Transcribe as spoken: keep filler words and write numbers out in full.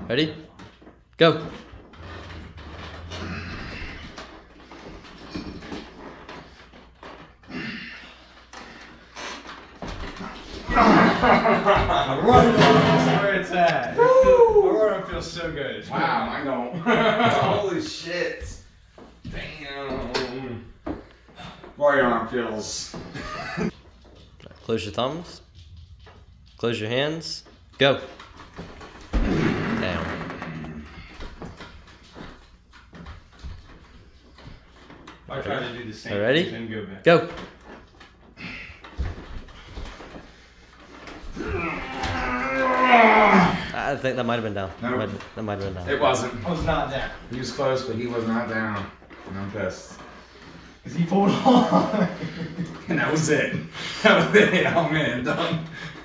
Ready? Go. Right where it's at. My arm feels so good. Wow, I know. Holy shit. Damn. My arm feels. Close your thumbs. Close your hands. Go. Down. I try to do the same. Ready? Then go back. Go. I think that might have been down. Nope. Might- That might have been down. It wasn't. I was not down. He was close, but he was not down. And I'm pissed. Because he pulled on. And that was it. That was it. Oh man, done.